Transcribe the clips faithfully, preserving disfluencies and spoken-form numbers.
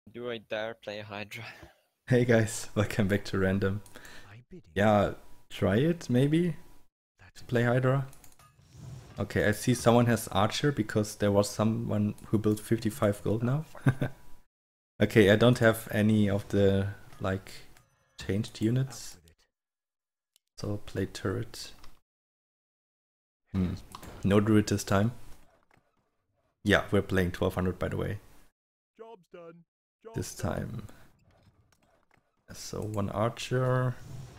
Do I dare play Hydra? Hey guys, welcome back to Random. Yeah, try it maybe to play Hydra. Okay, I see someone has Archer because there was someone who built fifty-five gold now. Okay, I don't have any of the like changed units. So I'll play turret. Hmm. No druid this time. Yeah, we're playing twelve hundred by the way. Job's done. Job's This done. time. So one archer.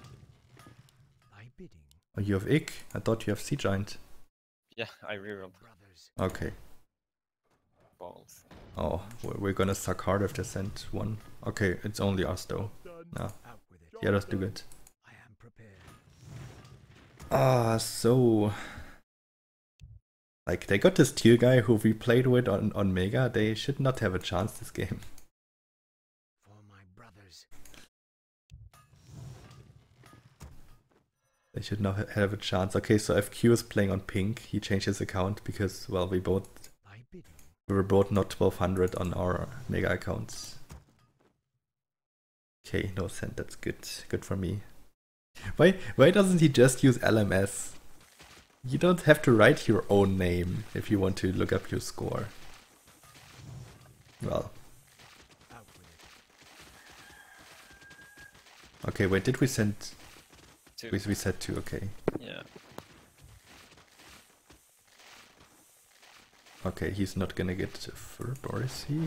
Oh, you have Ick? I thought you have Sea Giant. Yeah, I rerolled Okay. balls. Oh, we're we're gonna suck hard if they send one. Okay, it's only us though. No. The others do good. Ah, so... Like, they got this tier guy who we played with on, on Mega. They should not have a chance this game. They should not ha have a chance. Okay, so F Q is playing on pink. He changed his account because, well, we both... We were both not twelve hundred on our Mega accounts. Okay, no send, that's good. Good for me. Why, why doesn't he just use L M S? You don't have to write your own name if you want to look up your score. Well. Okay, wait, did we send... Two. We, we said two, okay. Yeah. Okay, he's not gonna get Furb, or is he?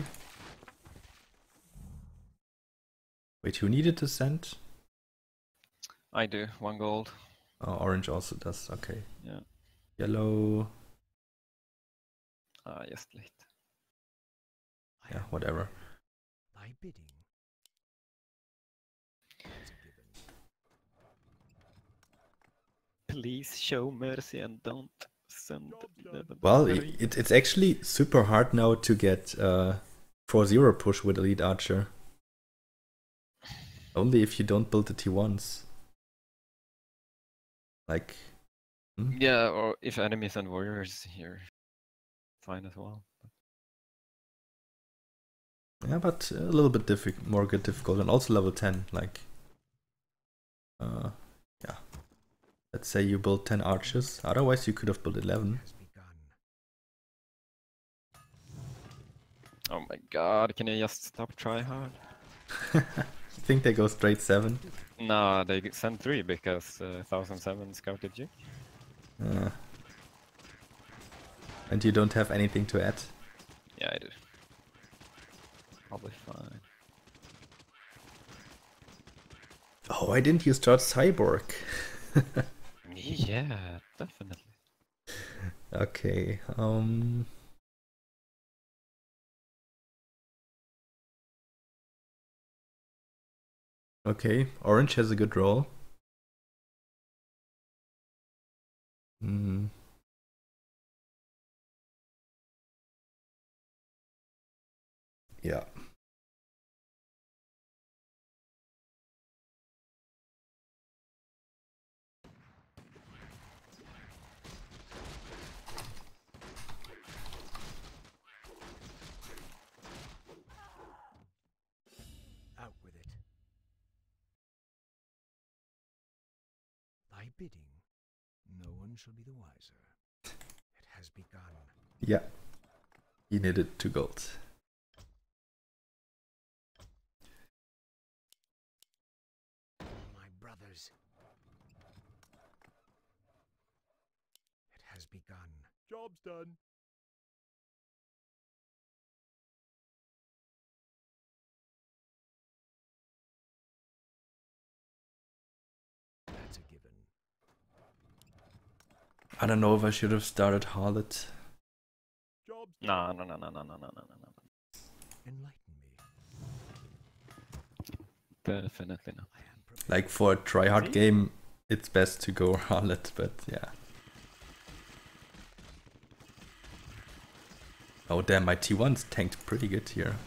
Wait, who needed to send? I do, one gold. Oh, orange also does, okay. Yeah. Yellow... Ah, just late. Yeah, whatever. Please show mercy and don't send the... Well, it, it's actually super hard now to get uh, four zero push with Elite Archer. Only if you don't build the T ones. Like... Hmm? Yeah, or if enemies and warriors here. Fine as well. Yeah, but a little bit difficult, more good difficult, and also level ten, like... Uh, yeah. Let's say you build ten archers, otherwise you could have built eleven. Oh my god, can you just stop try hard? I think they go straight seven. No, they send three because uh, one thousand seven scouted you. Uh, and you don't have anything to add? Yeah, I do. Probably fine. Oh, why didn't you start Cyborg? Yeah, definitely. Okay, um... Okay, orange has a good roll. Hmm. Yeah. Out with it. Thy bidding, no one shall be the wiser. It has begun. Yeah. You needed two gold. My brothers. It has begun. Job's done. That's a given. I don't know if I should have started Harlot. No, no, no, no, no, no, no, no, no. Enlighten me. Definitely not. Like for a tryhard game, it's best to go Harlot, but yeah. Oh damn, my T one's tanked pretty good here.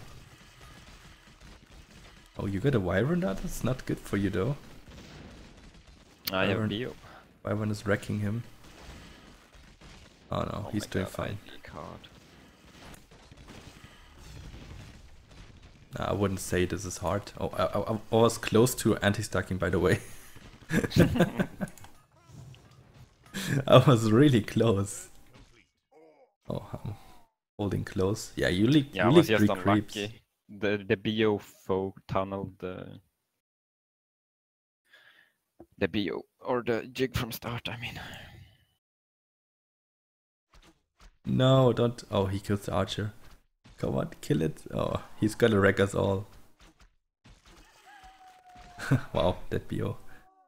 Oh, you got a Wyvern now? That's not good for you though. I have Bio. Wyvern is wrecking him. Oh no, Oh he's doing God, fine. I wouldn't say this is hard. Oh, I, I, I was close to anti-stacking, by the way. I was really close. Oh, I'm holding close. Yeah, you leak. Yeah, you I was leak just three creeps. unlucky. The the bio folk tunneled the the bio or the jig from start. I mean. No, don't. Oh, he kills the archer. Come on, kill it. Oh, he's gonna wreck us all. Wow, that B O.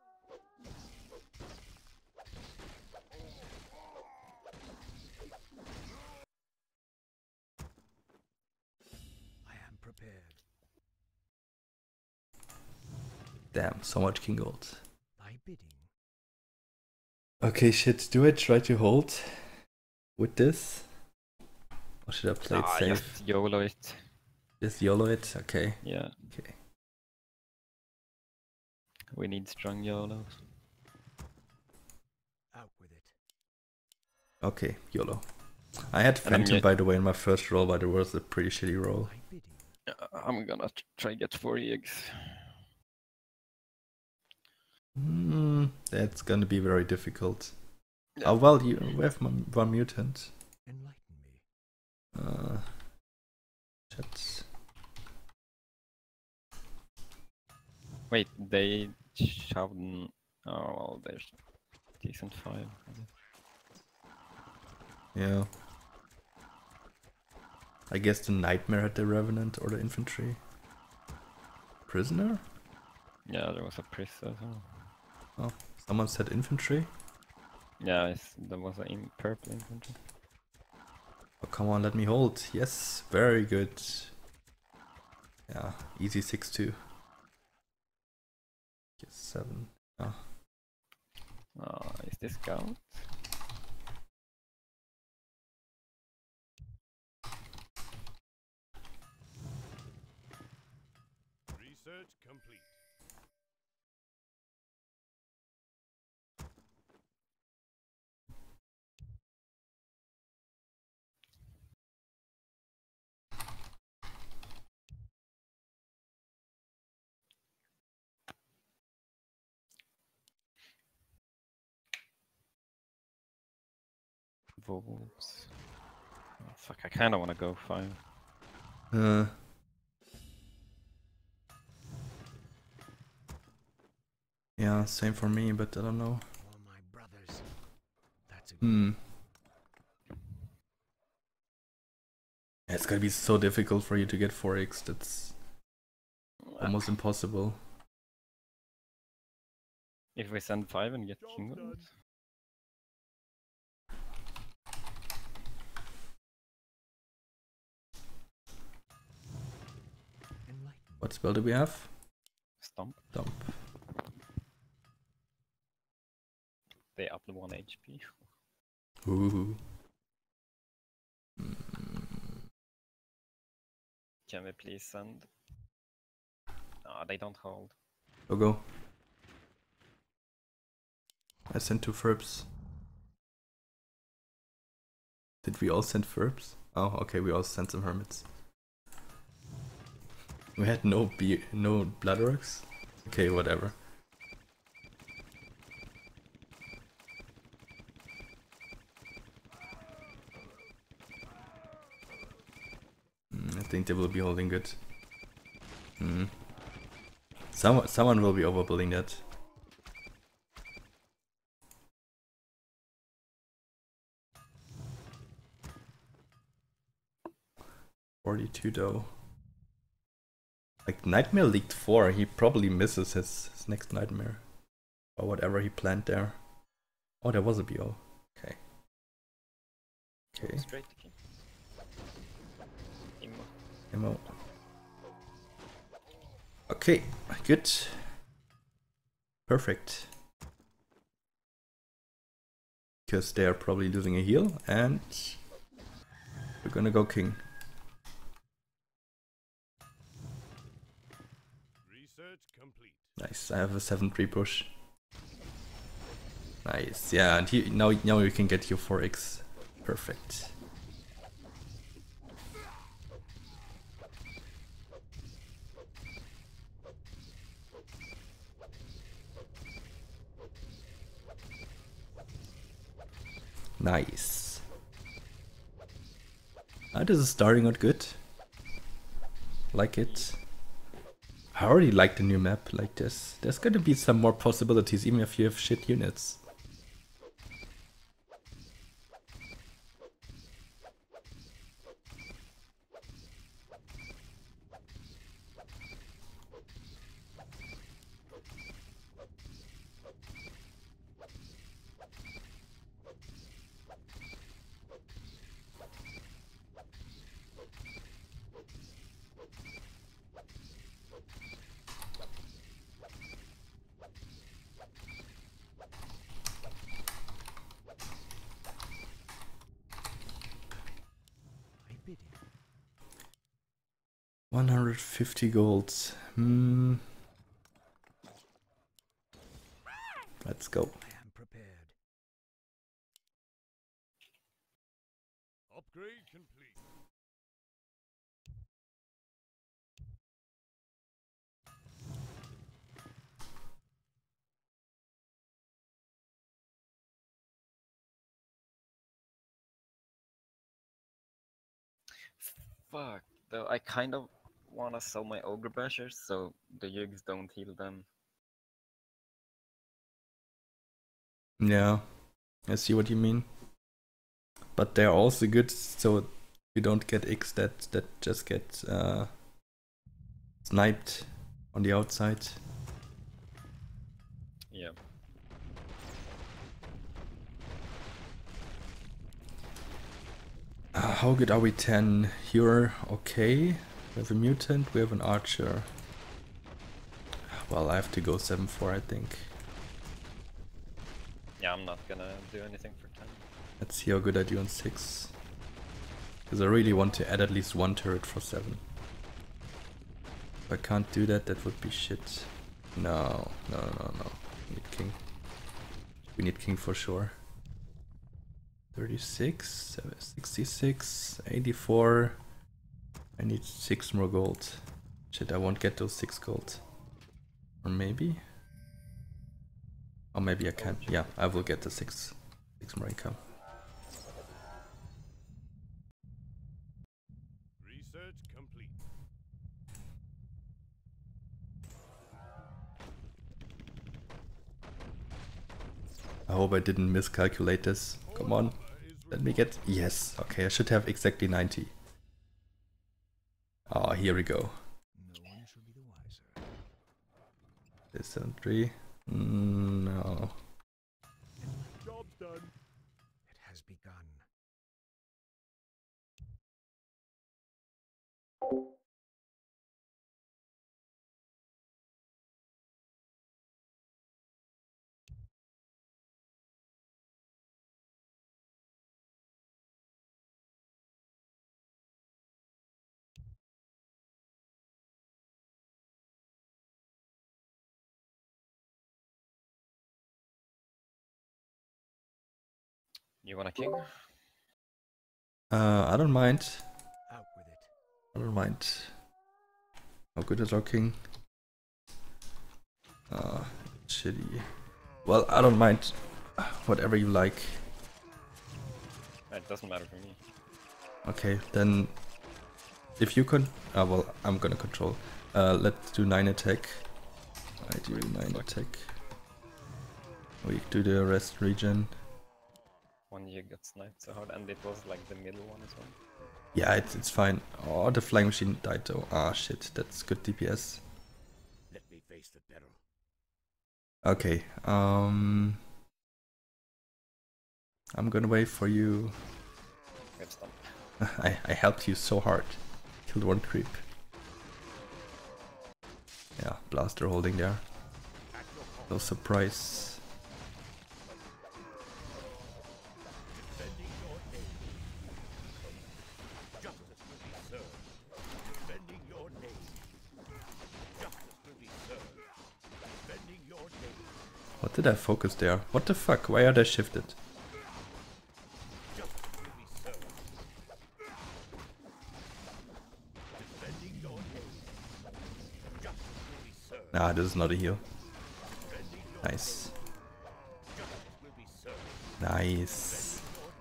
I am prepared. Damn, so much king gold. Thy bidding. Okay, shit. Do I try to hold with this? Or should I play it Ah, safe? just YOLO it. Just YOLO it? Okay. Yeah, Okay. we need strong YOLOs. Out with it. Okay, YOLO. I had And I'm Phantom, get- by the way, in my first roll, but it was a pretty shitty roll. Thy bidding. Uh, I'm gonna t- try get four eggs. Hmm, that's gonna be very difficult. Yeah. Oh, well, you we have one one mutant. Enlighten me. Uh, chat. Wait, they shoved. n- Oh, well, there's decent five. I guess. Yeah. I guess the Nightmare had the Revenant or the Infantry. Prisoner? Yeah, there was a priest as well. Oh, someone said Infantry? Yeah, it's, there was a in purple infantry. Oh, come on, let me hold. Yes, very good. Yeah, easy six two. Yes, seven. Oh. Uh, is this scout? Research complete. Wolves. Oh, fuck, I kinda wanna go five. Uh, yeah, same for me, but I don't know. All my brothers. That's a Hmm. It's gonna be so difficult for you to get four X. That's almost impossible. If we send five and get king gold? enlighten. What spell do we have? Stomp. Dump. They up to one H P. Ooh. Can we please send? Ah, they don't hold. Go go. I sent two Ferbs. Did we all send Ferbs? Oh, okay, we all sent some Hermits. We had no be no Blood Orcs? Okay, whatever. Mm, I think they will be holding good. Mm. Someone, someone will be overbuilding that. forty-two though. Like Nightmare leaked four, he probably misses his, his next Nightmare. Or whatever he planned there. Oh, there was a B O. Okay. Okay. Straight to king. Immo. Ammo. Okay, good. Perfect. Because they are probably losing a heal, and we're gonna go king. Research complete. Nice, I have a seven three push. Nice, yeah, and he, now, now you can get your four X. Perfect. Nice. Ah, this is starting out good. Like it. I already like the new map like this. There's gonna be some more possibilities even if you have shit units. one hundred fifty golds. Hmm. Let's go. I am prepared. Upgrade complete. Fuck. Though I kind of wanna sell my Ogre Bashers so the Yugs don't heal them. Yeah, I see what you mean. But they're also good so you don't get X that, that just get uh, sniped on the outside. Yeah. Uh, how good are we? ten. You're okay. We have a mutant, we have an archer. Well, I have to go seven four, I think. Yeah, I'm not gonna do anything for ten. Let's see how good I do on six. Because I really want to add at least one turret for seven. If I can't do that, that would be shit. No, no, no, no. We need king. We need king for sure. thirty-six, sixty-six, eighty-four. I need six more gold. Shit, I won't get those six gold. Or maybe? Or maybe I can. Yeah, I will get the six, six more income. Research complete. I hope I didn't miscalculate this. Come on. Let me get... Yes. Okay, I should have exactly ninety. Oh, here we go. No one shall be the wiser. This seven three. Mm, no. Job done. It has begun. You want a king? Uh, I don't mind. Out with it. I don't mind. How good is our king? Uh, shitty. Well, I don't mind. Whatever you like. It doesn't matter for me. Okay, then if you can, uh, well, I'm gonna control. Uh, let's do nine attack. I do nine attack. We do the rest regen. One Yug got sniped so hard, and it was like the middle one as well. Yeah, it's it's fine. Oh, the flying machine died though. Ah, shit, that's good D P S. Let me face the peril. Okay, um, I'm gonna wait for you. Get stumped. I I helped you so hard. Killed one creep. Yeah, blaster holding there. No surprise. Defending your name. Justice will be served. Defending your name. Justice will be served. Defending your name. What did I focus there? What the fuck? Why are they shifted? Justice will be served. Defending your name. Justice will be served. Nah, this is not a heal. Defending your Nice. justice will be served. Nice. Your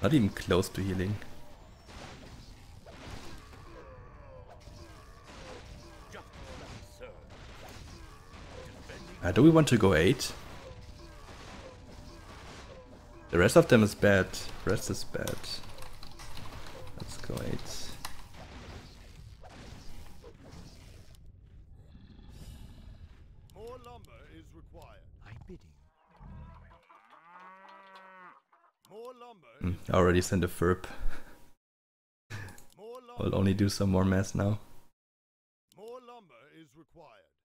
Not even close to healing. Uh, do we want to go eight? The rest of them is bad. Rest is bad. Let's go eight. More lumber is required. I bidding. More lumber. Mm, I already sent a Ferb. More lumber. I'll only do some more mass now. More lumber is required.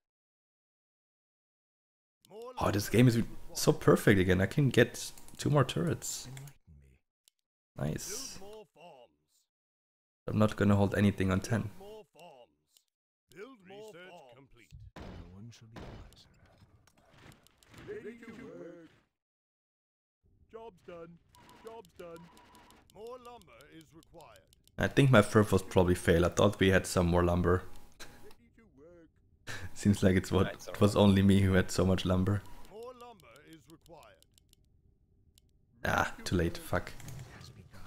More Oh, this lumber game is is so perfect again. I can get two more turrets. Build Nice. more farms. I'm not gonna hold anything on ten. Build more farms. Build more Research farms. Complete. No one shall be wiser. Ready to work. Job's done. Job's done. More lumber is required. I think my Ferb was probably fail. I thought we had some more lumber. Ready to work. Seems like it's what Nice, it was only me who had so much lumber. More lumber is required. Ah, too late. Fuck. Has begun.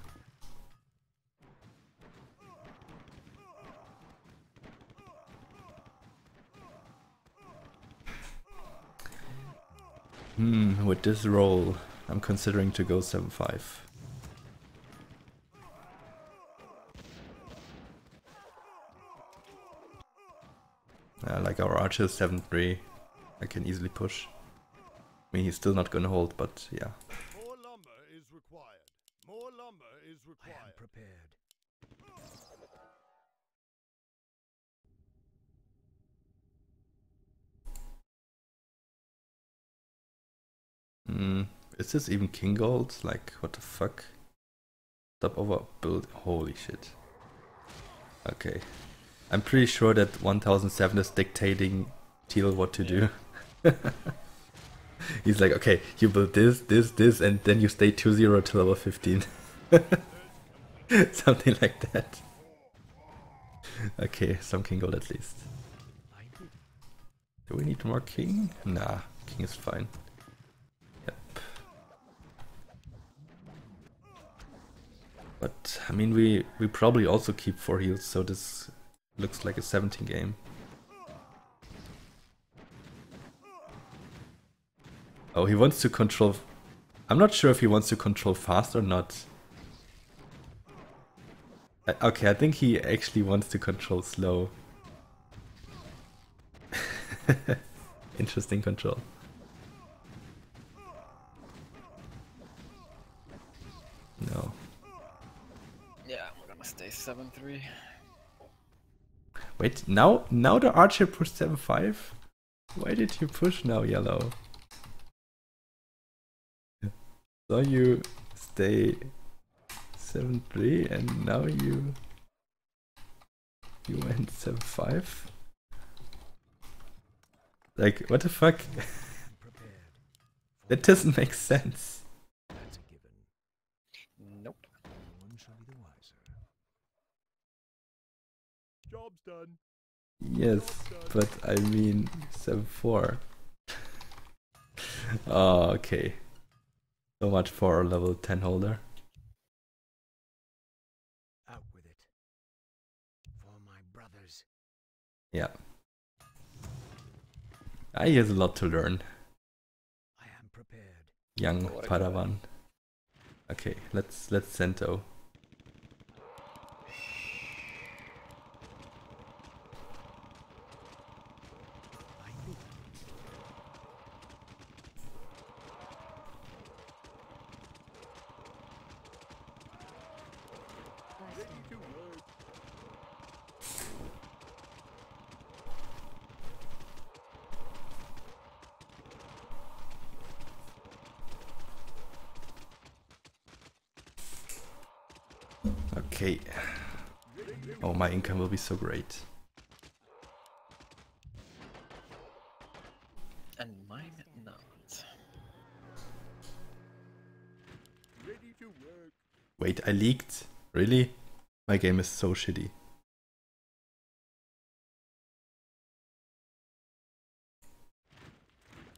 Hmm, with this roll, I'm considering to go seven five. Uh, like our archer is seven three. I can easily push. I mean, he's still not gonna hold, but yeah. More lumber is required. More lumber is required. I am prepared. Hmm, is this even king gold? Like, what the fuck? Stop over build. Holy shit. Okay. I'm pretty sure that one thousand seven is dictating Teal what to do. He's like, okay, you build this, this, this, and then you stay two zero till level fifteen. Something like that. Okay, some king gold at least. Do we need more king? Nah, king is fine. Yep. But, I mean, we, we probably also keep four heals, so this looks like a seventeen game. Oh, he wants to control... I'm not sure if he wants to control fast or not. I, okay, I think he actually wants to control slow. Interesting control. No. Yeah, we're gonna stay seven three. Wait, now now the archer pushed seven five? Why did you push now, yellow? So you stay seven three and now you you went seven five? Like, what the fuck? That doesn't make sense. That's a given. Nope. No one shall be the wiser. Job's done. Yes, but I mean seven four. Oh, okay. So much for a level ten holder. Out with it. For my brothers. Yeah. Ah, he has a lot to learn. I am prepared. Young What a guy. Padawan. Okay, let's let's Sento. I bid. Ready to work. Okay. Oh, my income will be so great. And mine not. Ready to work. Wait, I leaked? Really? My game is so shitty.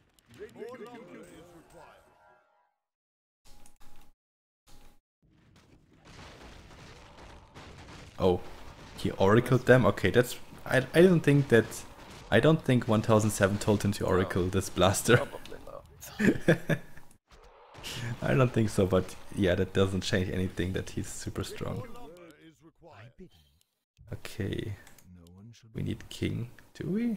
More lumber is required. Oh, he oracled them? Okay, that's... I, I don't think that... I don't think one thousand seven told him to oracle this blaster. Probably not. I don't think so, but yeah, that doesn't change anything that he's super strong. Okay, we need king. Do we?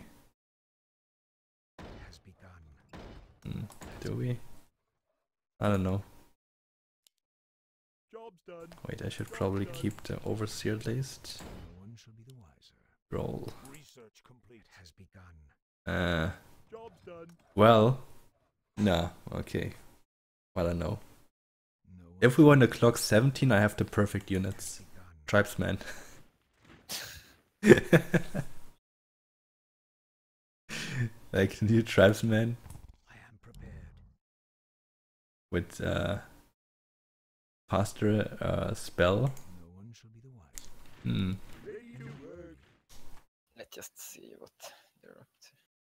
Hmm, do we? I don't know. Wait, I should probably keep the overseer list. Roll. Uh, well, nah, okay. Well, I know. If we want to clock seventeen, I have the perfect units. Tribesman. Like new tribesman. With uh faster uh spell. Hmm. Let's just see what they're up to.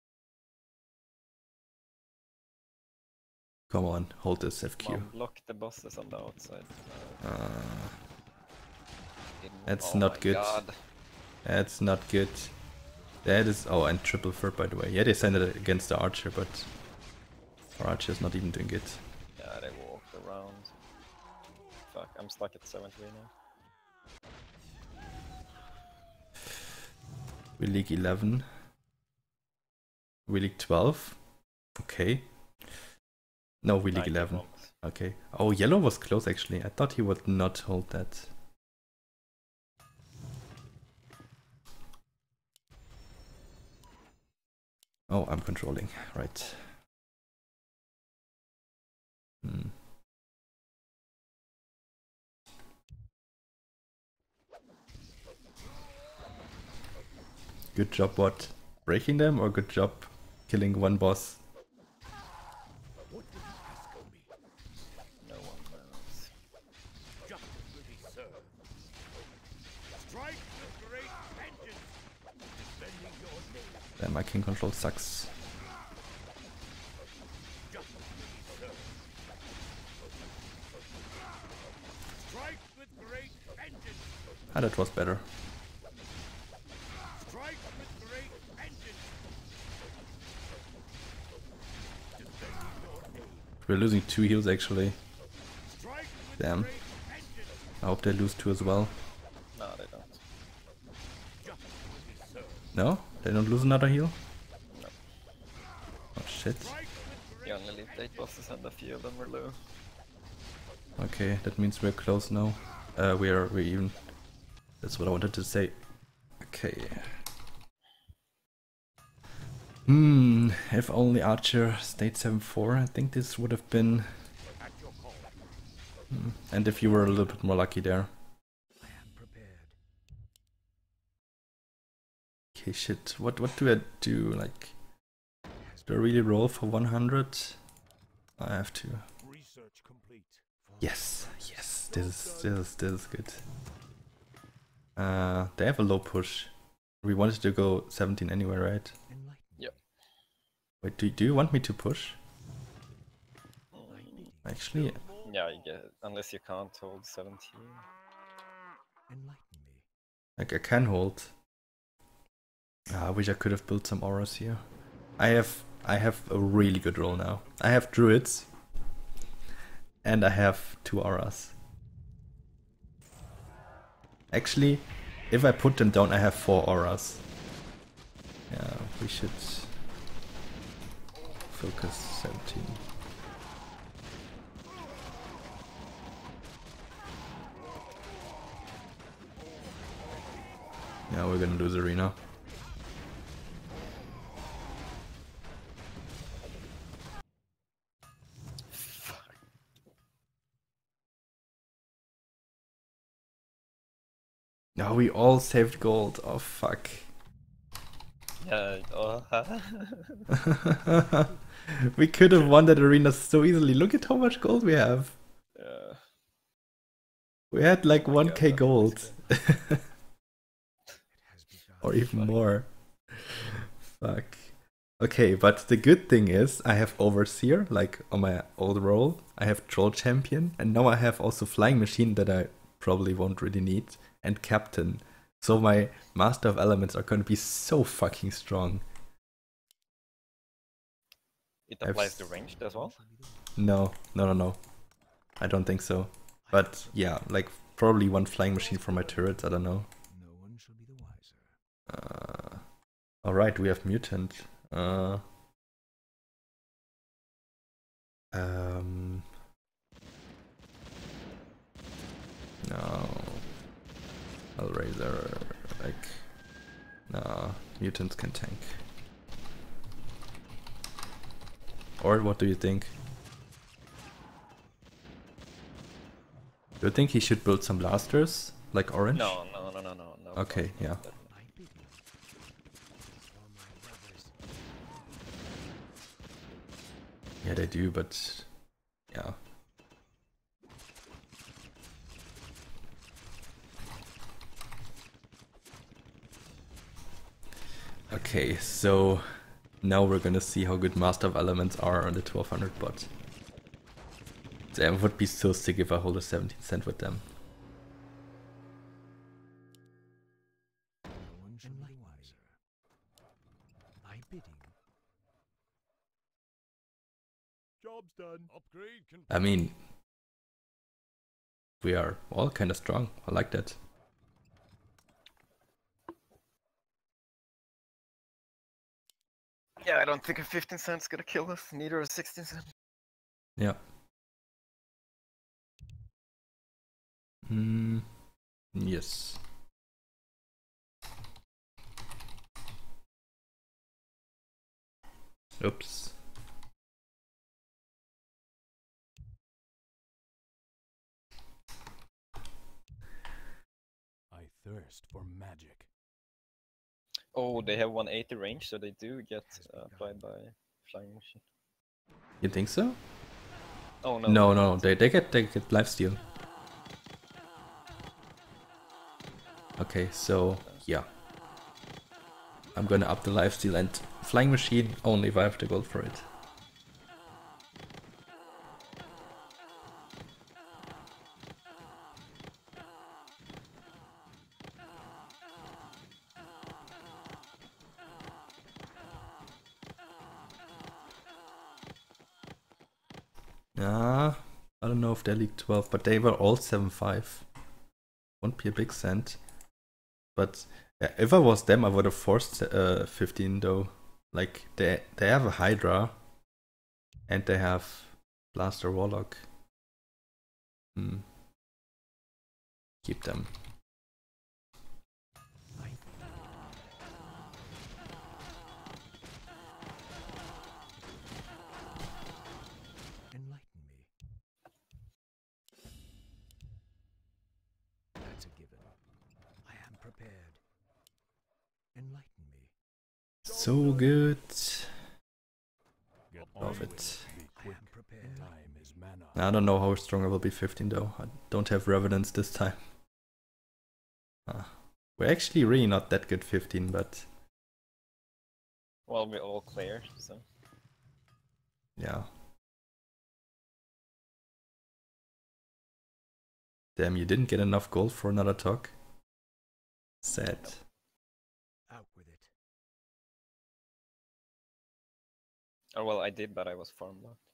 Come on, hold this F Q. Mom, block the bosses on the outside. Uh, In- that's oh not my good. God. That's not good. That is... Oh, and triple third, by the way. Yeah, they sent it against the archer, but our archer is not even doing good. Yeah, they walked around. Fuck, I'm stuck at seventy-three now. We league eleven. We league twelve. Okay. No, we league eleven. ninety-one. Okay. Oh, yellow was close actually. I thought he would not hold that. Oh, I'm controlling. Right. Hmm. Good job, what? Breaking them or good job killing one boss? No one knows. Damn, my king control sucks. Ah, that was better. We're losing two heals actually. Damn. I hope they lose two as well. No, they don't. No? They don't lose another heal? No. Oh shit. You only leave eight bosses and a few of them were low. Okay, that means we're close now. Uh, we're we're even. That's what I wanted to say. Okay. Hmm. If only Archer stayed seven four, I think this would have been. Hmm. And if you were a little bit more lucky there. Okay, shit. What what do I do? Like, do I really roll for one hundred? I have to. Yes, yes. This is this is this is good. Uh, they have a low push. We wanted to go seventeen anyway, right? Yep. Wait, do do you want me to push? Actually, Yeah, you get unless you can't hold seventeen. like I can hold. Ah, I wish I could have built some auras here. I have I have a really good roll now. I have druids. And I have two auras. Actually, if I put them down, I have four auras. Yeah, we should focus seventeen. Yeah, we're gonna lose arena. No, we all saved gold. Oh fuck. Yeah, oh, We could have won that arena so easily. Look at how much gold we have. yeah. We had like one K Yeah, gold. basically. Or even Fuck. more. Fuck. Okay, but the good thing is I have Overseer, like on my old role. I have Troll Champion, and now I have also Flying Machine that I probably won't really need. and Captain. So my Master of Elements are gonna be so fucking strong. It I've applies s- to ranged as well. No, no, no, no. I don't think so. But yeah, like probably one flying machine for my turrets. I don't know. No one shall be the wiser. Uh, all right, we have mutant. Uh, um, no, Hellraiser. Like, no, mutants can tank. Or what do you think? Do you think he should build some blasters like orange? No, no, no, no, no, no. Okay, no, yeah. that- I bid you. For my brothers. Yeah, they do, but yeah. Okay, so now we're gonna see how good Master of Elements are on the twelve hundred bot. Damn, it would be so sick if I hold a seventeen cent with them. No one shall be the wiser. I bid you. Job's done. Upgrade complete. I mean, we are all kind of strong. I like that. Yeah, I don't think a fifteen cent's gonna kill us. Neither a sixteen cent. Yeah. Mm, yes. Oops. I thirst for magic. Oh, they have one eighty range, so they do get uh, applied by flying machine. You think so? Oh no. No, no, they they get they get lifesteal. Okay, so yeah. I'm gonna up the lifesteal and flying machine only if I have to go for it. Yeah, I don't know if they're League twelve, but they were all seven five. Won't be a big cent. But yeah, if I was them, I would have forced uh, fifteen though. Like they they have a Hydra, and they have Blaster Warlock. Hmm. Keep them. Enlighten me. That's a given. I am prepared. Enlighten me. So good. Get Love on with it. Be quick. I am prepared. Time is mana. I don't know how strong I will be fifteen though. I don't have Revenants this time. Ah. We're actually really not that good fifteen, but Well, we all clear, so. yeah. Damn, you didn't get enough gold for another talk? Sad. Out with it. Oh well, I did, but I was farmed out.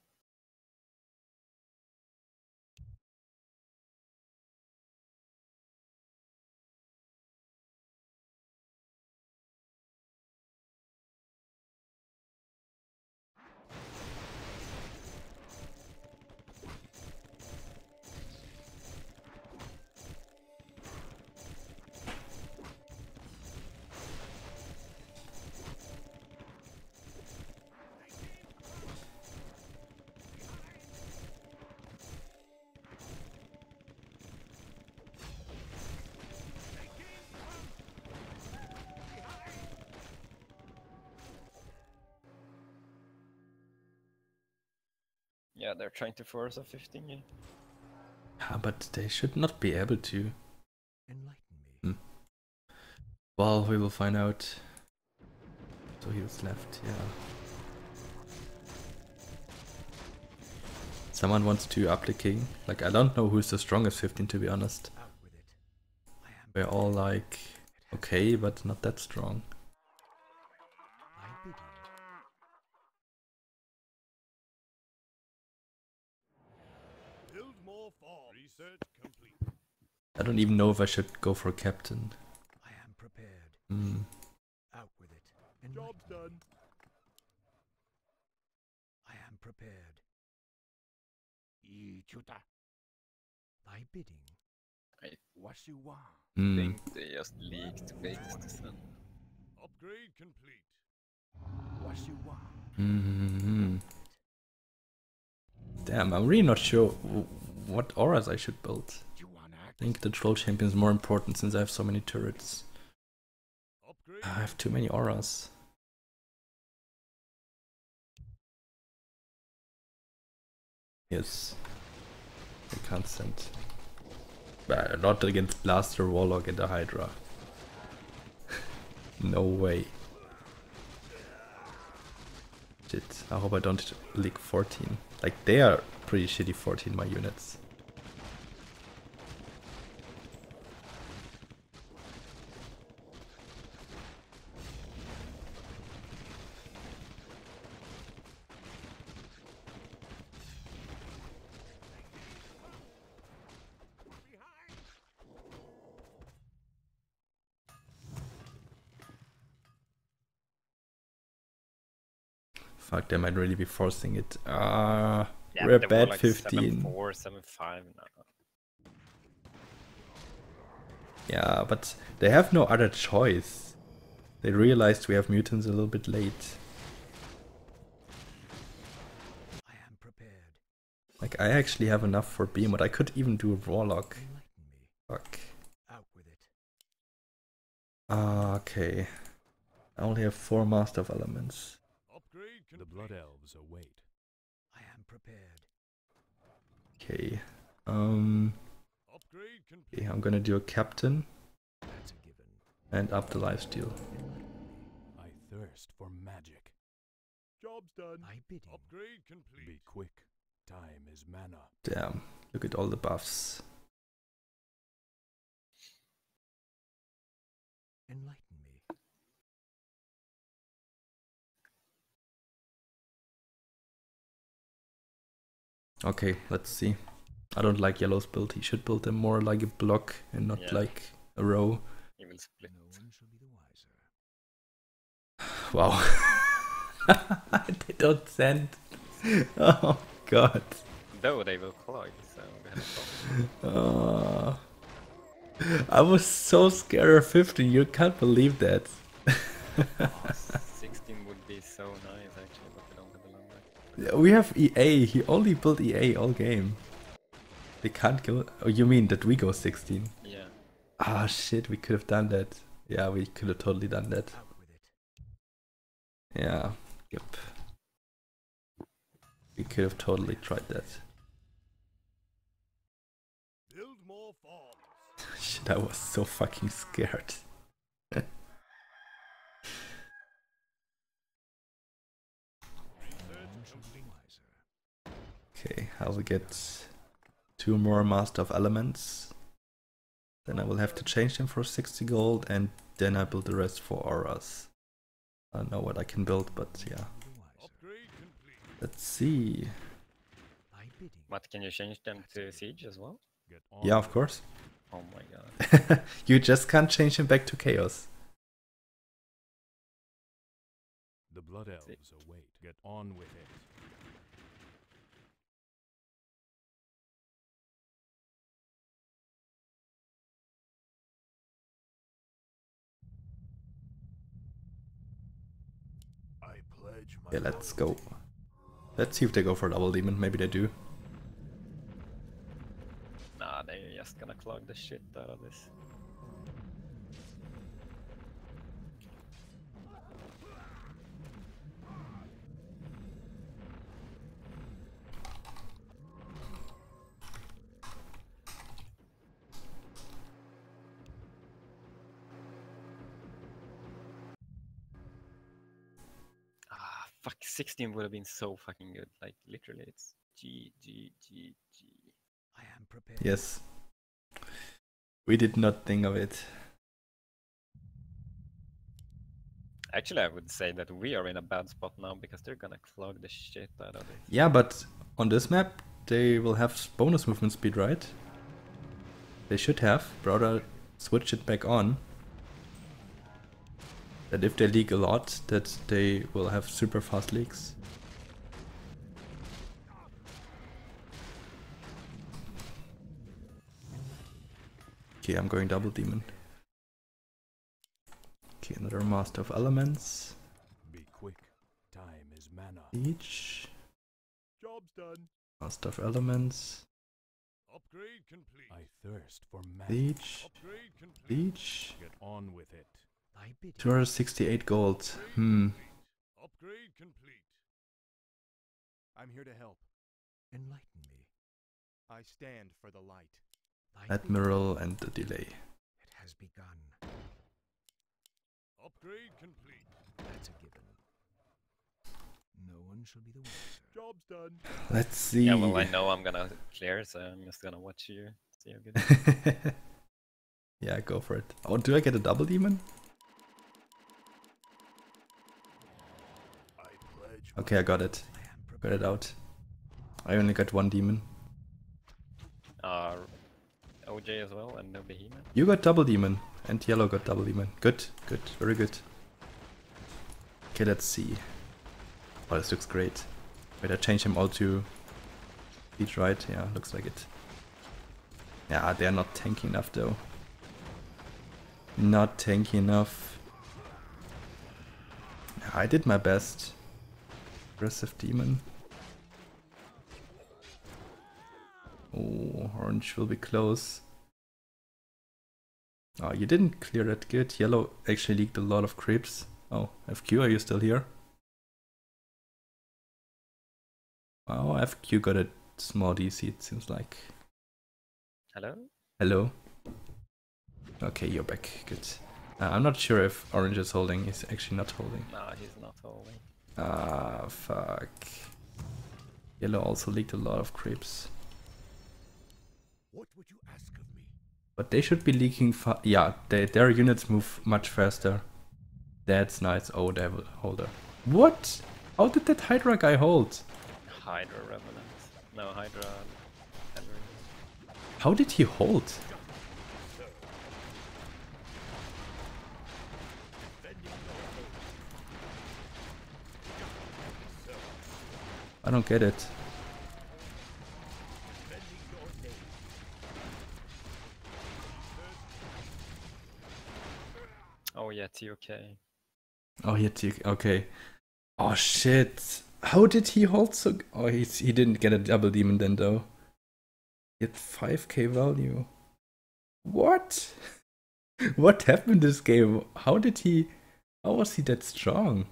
Yeah, they're trying to force a fifteen. Yeah. Ah, but they should not be able to. Enlighten me. Hmm. Well, we will find out. So he was left, yeah. Someone wants to up the king. Like, I don't know who's the strongest fifteen, to be honest. Out with it. I am we're all like okay, but not that strong. Build more farms. Research complete. I don't even know if I should go for captain. I am prepared. Hmm. Out with it. Job's done. I am prepared. Thy bidding. I Washiwa. Hmm. think they just leaked based on Upgrade complete. Washiwa. Hmm. Damn, I'm really not sure w what auras I should build. You wanna I act? think the troll champion is more important since I have so many turrets. Upgrade. I have too many auras. Yes. I can't send. But not against Blaster, Warlock, and the Hydra. No way. Shit. I hope I don't leak fourteen. Like, they are pretty shitty fourteen, my units. Fuck, they might really be forcing it. Ah, uh, yeah, we're they were bad like fifteen. seven four, seven five now. Yeah, but they have no other choice. They realized we have mutants a little bit late. I am prepared. Like, I actually have enough for Behemoth. I could even do a Warlock. Enlighten me. Fuck. Out with it. Ah, okay. I only have four Master of Elements. Upgrade complete. The Blood Elves await. I am prepared. Okay. Um. Upgrade complete. Okay, I'm gonna do a Captain That's a given. and up the lifesteal. I thirst for magic. Job's done. Thy bidding. Upgrade complete. Be quick. Time is mana. Damn. Look at all the buffs. Enlighten me. Okay, let's see. I don't like Yellow's build. He should build them more like a block and not Yeah. like a row. He will split. No one shall be the wiser. Wow. They don't send. Oh god. Though they will collide, so we have a problem. Uh, I was so scared of fifteen. You can't believe that. Oh, sixteen would be so nice actually, but we don't have a long way. Yeah, we have E A. He only built E A all game. They can't go. Oh, you mean that we go sixteen? Yeah. Ah, shit. We could have done that. Yeah, we could have totally done that. Out with it. Yeah. Yep. We could have totally tried that. Build more farms. Shit, I was so fucking scared. No one shall be the wiser. Okay, I will get two more Master of Elements. Then I will have to change them for sixty gold, and then I build the rest for auras. I don't know what I can build, but yeah. Be the wiser. Upgrade complete. Let's see. Thy bidding. But can you change them to siege as well? Get on. Yeah, of course. Oh my god. You just can't change him back to chaos. The Blood Elves await. Get on with it. I pledge my Yeah, let's go. Let's see if they go for double demon. Maybe they do. Nah, they're just gonna clog the shit out of this. Ah, fuck, sixteen would have been so fucking good. Like, literally, it's G, G, G, G. I am prepared. Yes. We did not think of it. Actually, I would say that we are in a bad spot now because they're gonna clog the shit out of it. Yeah, but on this map, they will have bonus movement speed, right? They should have. Brother switch it back on. That if they leak a lot, that they will have super fast leaks. Okay, I'm going double demon. Okay, another Master of Elements. Be quick. Time is mana. Each. Job's done. Master of Elements. Upgrade complete. I thirst for mana. Each. Upgrade complete. Each. Get on with it. I bid two hundred sixty-eight gold. Hmm. Upgrade complete. I'm here to help. Enlighten me. I stand for the light. Admiral and the delay. It has begun. Upgrade complete. That's a given. No one shall be the wiser. Job's done. Let's see. Yeah, well, I know I'm gonna clear, so I'm just gonna watch you. See how good. Yeah, go for it. Oh, do I get a double demon? I pledge. Okay, I got it. Got it out. I only got one demon. Uh, O J as well, and no behemoth. You got double demon, and yellow got double demon. Good, good, very good. Okay, let's see. Oh, this looks great. Wait, I change them all to each right. Yeah, looks like it. Yeah, they're not tanky enough though. Not tanky enough. I did my best. Aggressive demon. Oh, orange will be close. Oh, you didn't clear that good. Yellow actually leaked a lot of creeps. Oh, F Q, are you still here? Oh, F Q got a small D C, it seems like. Hello? Hello? Okay, you're back. Good. Uh, I'm not sure if orange is holding. He's actually not holding. No, he's not holding. Ah, fuck. Yellow also leaked a lot of creeps. What would you ask of me? But they should be leaking fa- yeah, they, their units move much faster. That's nice. Oh, devil holder. What? How did that Hydra guy hold? Hydra Revenant. No, Hydra. Henry. How did he hold? I don't get it. Oh yeah, T O K. Oh, he had to, okay. Oh shit. How did he hold so... Oh, he's, he didn't get a double demon then though. He had five K value. What? What happened this game? How did he... How was he that strong?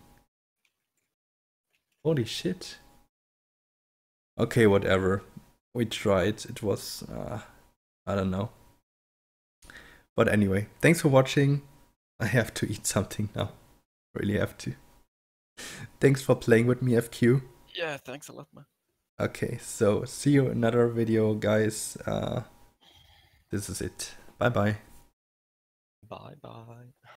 Holy shit. Okay, whatever. We tried. It was... Uh, I don't know. But anyway, thanks for watching. I have to eat something now. Really have to. Thanks for playing with me, F Q. Yeah, thanks a lot, man. Okay, so see you in another video, guys. Uh, this is it. Bye bye. Bye bye.